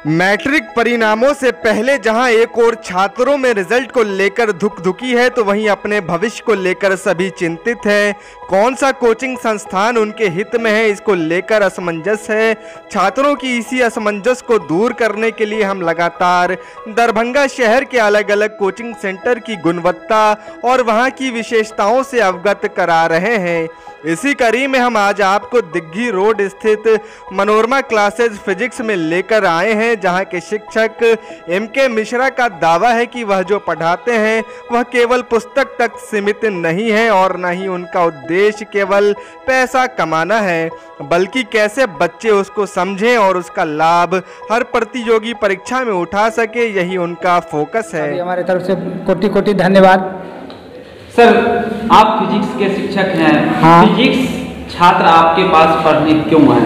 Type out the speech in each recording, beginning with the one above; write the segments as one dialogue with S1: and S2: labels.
S1: Matric परिणामों से पहले जहां एक और छात्रों में रिजल्ट को लेकर धुकधुकी है, तो वहीं अपने भविष्य को लेकर सभी चिंतित हैं। कौन सा कोचिंग संस्थान उनके हित में है, इसको लेकर असमंजस है। छात्रों की इसी असमंजस को दूर करने के लिए हम लगातार दरभंगा शहर के अलग अलग कोचिंग सेंटर की गुणवत्ता और वहां की विशेषताओं से अवगत करा रहे हैं। इसी कड़ी में हम आज आपको दिग्घी रोड स्थित मनोरमा क्लासेज फिजिक्स में लेकर आए हैं, जहां के शिक्षक MK मिश्रा का दावा है कि वह जो पढ़ाते हैं वह केवल पुस्तक तक सीमित नहीं है और न ही उनका उद्देश्य केवल पैसा कमाना है, बल्कि कैसे बच्चे उसको समझें और उसका लाभ हर प्रतियोगी परीक्षा में उठा सके, यही उनका फोकस है।
S2: हमारे तरफ से कोटि कोटि धन्यवाद।
S3: सर, आप फिजिक्स के शिक्षक हैं।
S2: हाँ।
S3: फिजिक्स छात्र आपके पास पढ़ने क्यों आए?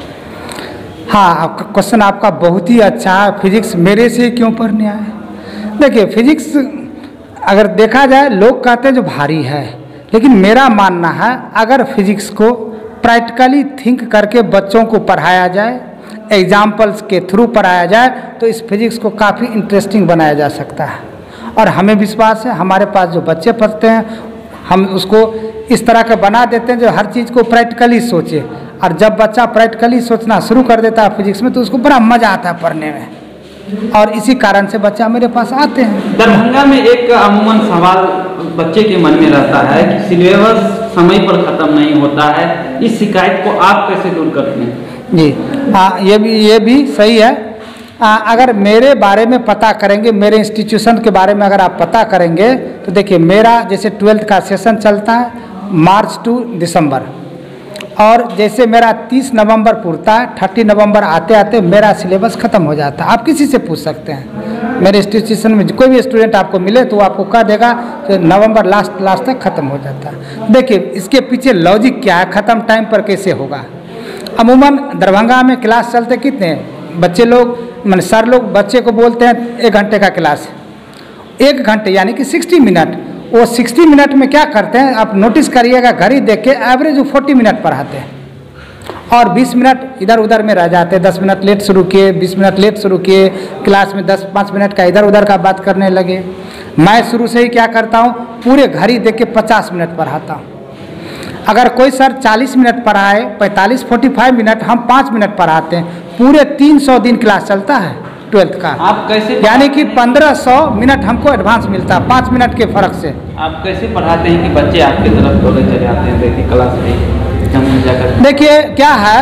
S2: हाँ, क्वेश्चन आपका बहुत ही अच्छा है। फिजिक्स मेरे से क्यों पढ़ने आए? देखिए, फिजिक्स अगर देखा जाए, लोग कहते हैं जो भारी है, लेकिन मेरा मानना है अगर फिजिक्स को प्रैक्टिकली थिंक करके बच्चों को पढ़ाया जाए, एग्जाम्पल्स के थ्रू पढ़ाया जाए, तो इस फिजिक्स को काफ़ी इंटरेस्टिंग बनाया जा सकता है। और हमें विश्वास है, हमारे पास जो बच्चे पढ़ते हैं हम उसको इस तरह का बना देते हैं जो हर चीज़ को प्रैक्टिकली सोचे। और जब बच्चा प्रैक्टिकली सोचना शुरू कर देता है फिजिक्स में, तो उसको बड़ा मज़ा आता है पढ़ने में, और इसी कारण से बच्चा मेरे पास आते हैं।
S3: दरभंगा में एक अमूमन सवाल बच्चे के मन में रहता है कि सिलेबस समय पर ख़त्म नहीं होता है। इस शिकायत को आप कैसे दूर करते हैं?
S2: जी हाँ, ये भी सही है। अगर मेरे बारे में पता करेंगे, मेरे इंस्टीट्यूशन के बारे में अगर आप पता करेंगे, तो देखिए मेरा जैसे 12th का सेशन चलता है मार्च टू दिसंबर, और जैसे मेरा 30 नवंबर पूरता है, 30 नवंबर आते आते मेरा सिलेबस ख़त्म हो जाता है। आप किसी से पूछ सकते हैं, मेरे इंस्टीट्यूशन में कोई भी स्टूडेंट आपको मिले तो आपको कह देगा कि नवंबर लास्ट तक ख़त्म हो जाता है। देखिए इसके पीछे लॉजिक क्या है, ख़त्म टाइम पर कैसे होगा। अमूमन दरभंगा में क्लास चलते कितने हैं बच्चे लोग, मैंने सर लोग बच्चे को बोलते हैं 1 घंटे का क्लास, 1 घंटे यानी कि 60 मिनट। वो 60 मिनट में क्या करते हैं आप नोटिस करिएगा, घड़ी देख के एवरेज वो 40 मिनट पढ़ाते हैं, और 20 मिनट इधर उधर में रह जाते हैं। 10 मिनट लेट शुरू किए, 20 मिनट लेट शुरू किए, क्लास में 5 मिनट का इधर उधर का बात करने लगे। मैं शुरू से ही क्या करता हूँ, पूरे घड़ी देख के 50 मिनट पढ़ाता हूँ। अगर कोई सर 40 मिनट पढ़ाए, 45-45 मिनट, हम 5 मिनट पढ़ाते हैं। पूरे 300 दिन क्लास चलता है 12th का।
S3: आप कैसे,
S2: यानी कि 1500 मिनट हमको एडवांस मिलता है 5 मिनट के फर्क से।
S3: आप कैसे पढ़ाते हैं कि बच्चे आपकी तरफ दौड़े चले आते हैं देखिए क्लास में?
S2: देखिए क्या है,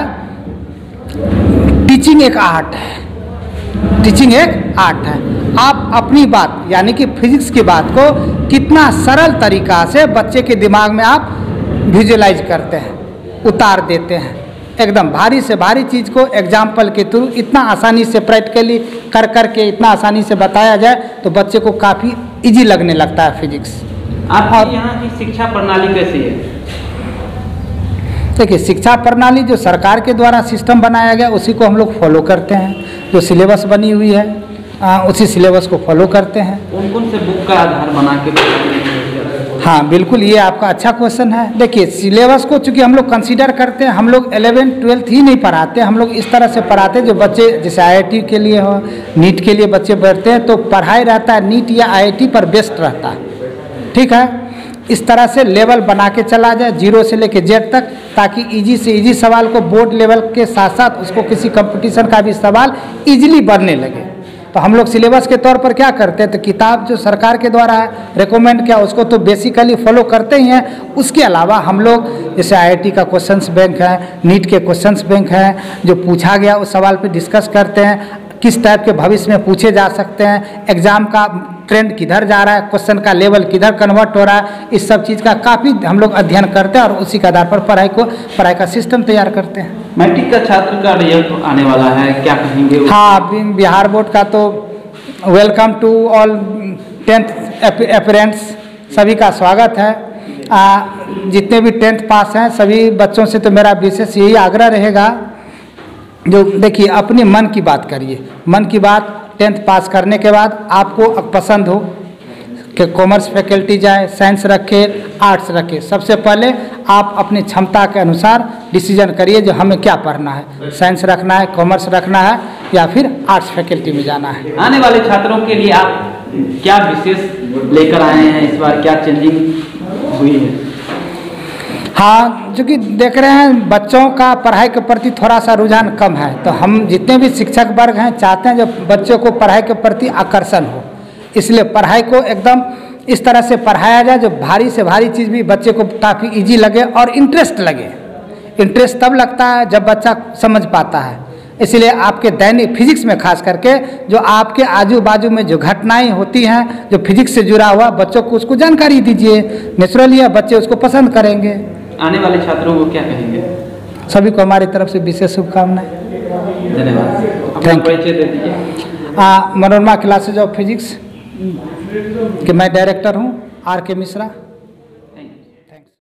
S2: टीचिंग एक आर्ट है, टीचिंग एक आर्ट है। आप अपनी बात यानी कि फिजिक्स की बात को कितना सरल तरीका से बच्चे के दिमाग में आप विजुअलाइज करते हैं, उतार देते हैं। एकदम भारी से भारी चीज़ को एग्जाम्पल के थ्रू इतना आसानी से प्रैक्टिकली कर करके इतना आसानी से बताया जाए, तो बच्चे को काफ़ी इजी लगने लगता है फिजिक्स।
S3: आपके यहाँ की शिक्षा प्रणाली कैसी है?
S2: देखिए शिक्षा प्रणाली जो सरकार के द्वारा सिस्टम बनाया गया उसी को हम लोग फॉलो करते हैं। जो सिलेबस बनी हुई है उसी सिलेबस को फॉलो करते हैं।
S3: कौन कौन से बुक का आधार बना के?
S2: हाँ बिल्कुल, ये आपका अच्छा क्वेश्चन है। देखिए सिलेबस को चूँकि हम लोग कंसीडर करते हैं, हम लोग 11th 12th ही नहीं पढ़ाते, हम लोग इस तरह से पढ़ाते हैं जो बच्चे जैसे IIT के लिए हो, नीट के लिए बच्चे पढ़ते हैं, तो पढ़ाई रहता है नीट या IIT पर बेस्ड रहता है। ठीक है, इस तरह से लेवल बना के चला जाए 0 से लेके Z तक, ताकि इजी से इजी सवाल को बोर्ड लेवल के साथ साथ उसको किसी कंपटीशन का भी सवाल इजीली बनने लगे। तो हम लोग सिलेबस के तौर पर क्या करते हैं, तो किताब जो सरकार के द्वारा रेकमेंड किया उसको तो बेसिकली फॉलो करते ही हैं। उसके अलावा हम लोग जैसे IIT का क्वेश्चंस बैंक है, नीट के क्वेश्चंस बैंक है, जो पूछा गया उस सवाल पे डिस्कस करते हैं, किस टाइप के भविष्य में पूछे जा सकते हैं, एग्ज़ाम का ट्रेंड किधर जा रहा है, क्वेश्चन का लेवल किधर कन्वर्ट हो रहा है, इस सब चीज़ का काफ़ी हम लोग अध्ययन करते हैं और उसी के आधार पर पढ़ाई का सिस्टम तैयार करते हैं।
S3: मैट्रिक का छात्र का रिजल्ट आने वाला है, क्या कहेंगे?
S2: हाँ, बिहार बोर्ड का तो welcome to all 10th aspirants, सभी का स्वागत है। जितने भी 10th पास हैं सभी बच्चों से तो मेरा विशेष यही आग्रह रहेगा, जो देखिए अपनी मन की बात करिए। मन की बात 10th पास करने के बाद आपको पसंद हो कि कॉमर्स फैकल्टी जाए, साइंस रखे, आर्ट्स रखे, सबसे पहले आप अपनी क्षमता के अनुसार डिसीजन करिए जो हमें क्या पढ़ना है, साइंस रखना है, कॉमर्स रखना है या फिर आर्ट्स फैकल्टी में जाना है।
S3: आने वाले छात्रों के लिए आप क्या विशेष लेकर आए हैं इस बार, क्या चेंजिंग हुई है?
S2: हाँ, जो कि देख रहे हैं बच्चों का पढ़ाई के प्रति थोड़ा सा रुझान कम है, तो हम जितने भी शिक्षक वर्ग हैं चाहते हैं जो बच्चों को पढ़ाई के प्रति आकर्षण हो, इसलिए पढ़ाई को एकदम इस तरह से पढ़ाया जाए जो भारी से भारी चीज़ भी बच्चे को काफ़ी इजी लगे और इंटरेस्ट लगे। इंटरेस्ट तब लगता है जब बच्चा समझ पाता है, इसलिए आपके दैनिक फिजिक्स में खास करके जो आपके आजू बाजू में जो घटनाएं होती हैं जो फिजिक्स से जुड़ा हुआ, बच्चों को उसको जानकारी दीजिए, नेचुरली बच्चे उसको पसंद करेंगे।
S3: आने वाले छात्रों को क्या कहेंगे?
S2: सभी को हमारी तरफ से विशेष शुभकामनाएं।
S3: धन्यवाद। अपना परिचय दे दीजिए।
S2: मनोरमा क्लासेज ऑफ फिजिक्स के मैं डायरेक्टर हूँ, आर के मिश्रा।